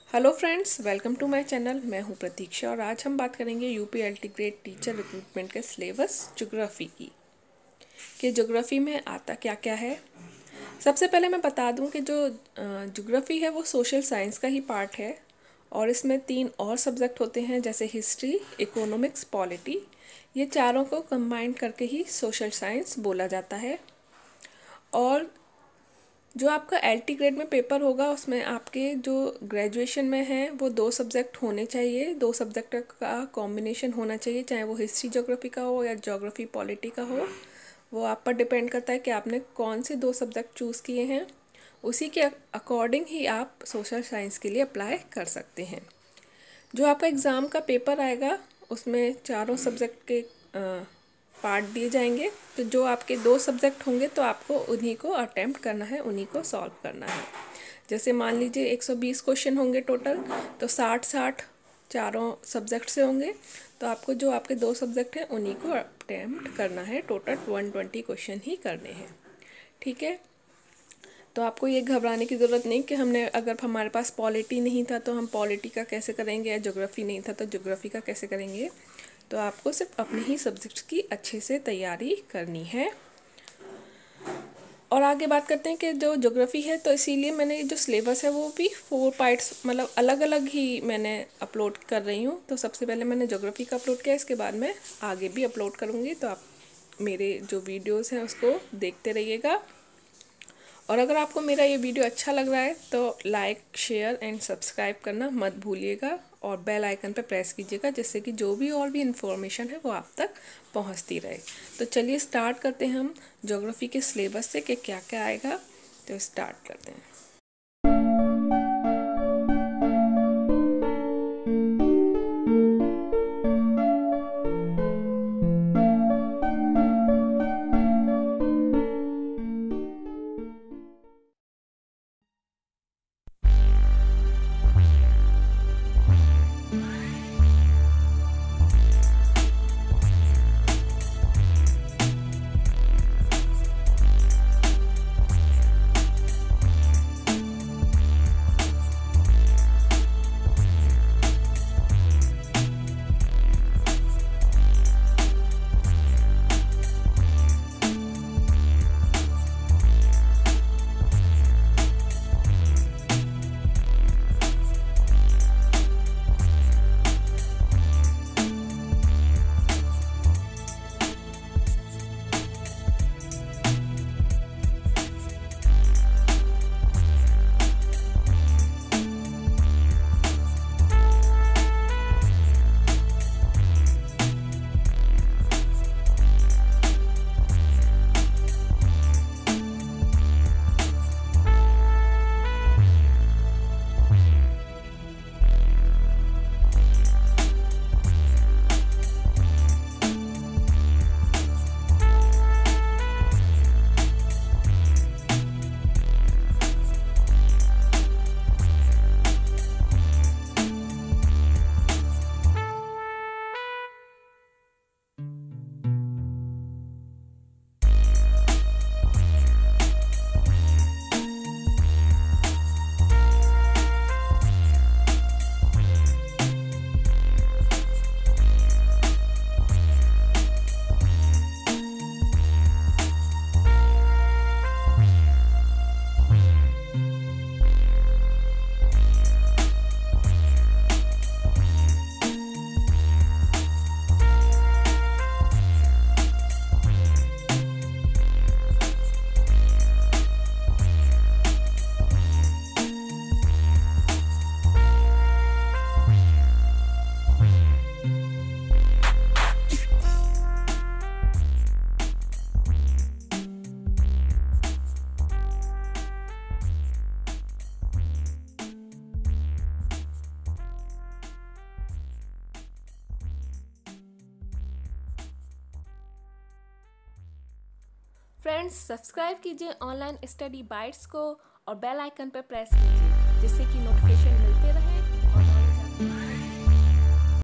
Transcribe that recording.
Hello friends, welcome to my channel. मैं हूं प्रतीक्षा और आज हम बात करेंगे UP LT grade teacher recruitment के सिलेबस ज्योग्राफी की कि ज्योग्राफी में आता क्या क्या है। सबसे पहले मैं बता दूं कि जो ज्योग्राफी है वो सोशल साइंस का ही पार्ट है और इसमें 3 और सब्जेक्ट होते हैं जैसे हिस्ट्री, इकोनॉमिक्स, पॉलिटी। ये चारों को कंबाइन करके ही सोशल साइंस बोला जाता है। और जो आपका एलटी ग्रेड में पेपर होगा उसमें आपके जो ग्रेजुएशन में है वो 2 सब्जेक्ट होने चाहिए। 2 सब्जेक्ट का कॉम्बिनेशन होना चाहिए, चाहे वो हिस्ट्री ज्योग्राफी का हो या ज्योग्राफी पॉलिटी का हो। वो आप पर डिपेंड करता है कि आपने कौन से 2 सब्जेक्ट चूज़ किए हैं, उसी के अकॉर्डिंग ही आप सोशल साइंस के लिए अप्लाई कर सकते हैं। जो आपका एग्ज़ाम का पेपर आएगा उसमें चारों सब्जेक्ट के पार्ट दिए जाएंगे। तो जो आपके 2 सब्जेक्ट होंगे तो आपको उन्हीं को अटेम्प्ट करना है, उन्हीं को सॉल्व करना है। जैसे मान लीजिए 120 क्वेश्चन होंगे टोटल, तो 60-60 चारों सब्जेक्ट से होंगे। तो आपको जो आपके 2 सब्जेक्ट हैं उन्हीं को अटेम्प्ट करना है। टोटल 120 क्वेश्चन ही करने हैं, ठीक है। तो आपको ये घबराने की ज़रूरत नहीं कि हमने अगर हमारे पास पॉलिटी नहीं था तो हम पॉलिटी का कैसे करेंगे, या ज्योग्राफी नहीं था तो ज्योग्राफी का कैसे करेंगे। तो आपको सिर्फ अपने ही सब्जेक्ट्स की अच्छे से तैयारी करनी है। और आगे बात करते हैं कि जो ज्योग्राफी है तो इसीलिए मैंने जो सिलेबस है वो भी 4 पार्ट्स मतलब अलग अलग ही मैंने अपलोड कर रही हूँ। तो सबसे पहले मैंने ज्योग्राफी का अपलोड किया, इसके बाद मैं आगे भी अपलोड करूँगी। तो आप मेरे जो वीडियोज़ हैं उसको देखते रहिएगा। और अगर आपको मेरा ये वीडियो अच्छा लग रहा है तो लाइक, शेयर एंड सब्सक्राइब करना मत भूलिएगा और बेल आइकन पर प्रेस कीजिएगा, जिससे कि जो भी और भी इन्फॉर्मेशन है वो आप तक पहुंचती रहे। तो चलिए स्टार्ट करते हैं हम ज्योग्राफी के सिलेबस से कि क्या क्या आएगा। तो स्टार्ट करते हैं। फ्रेंड्स, सब्सक्राइब कीजिए ऑनलाइन स्टडी बाइट्स को और बेल आइकन पर प्रेस कीजिए, जिससे कि नोटिफिकेशन